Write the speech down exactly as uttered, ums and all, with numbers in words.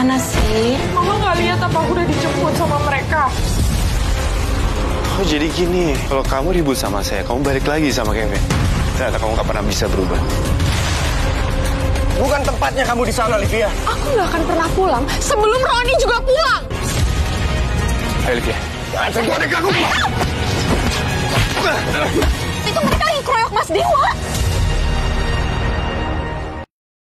Gimana sih? Mama nggak lihat apa aku udah dijemput sama mereka. Oh jadi gini, kalau kamu ribut sama saya, kamu balik lagi sama Kevin. Ternyata kamu nggak pernah bisa berubah. Bukan tempatnya kamu di sana, Livia. Aku nggak akan pernah pulang sebelum Roni juga pulang. Ayo, Livia. Jangan sentuh adik aku. Itu mereka lagi keroyok Mas Dewa.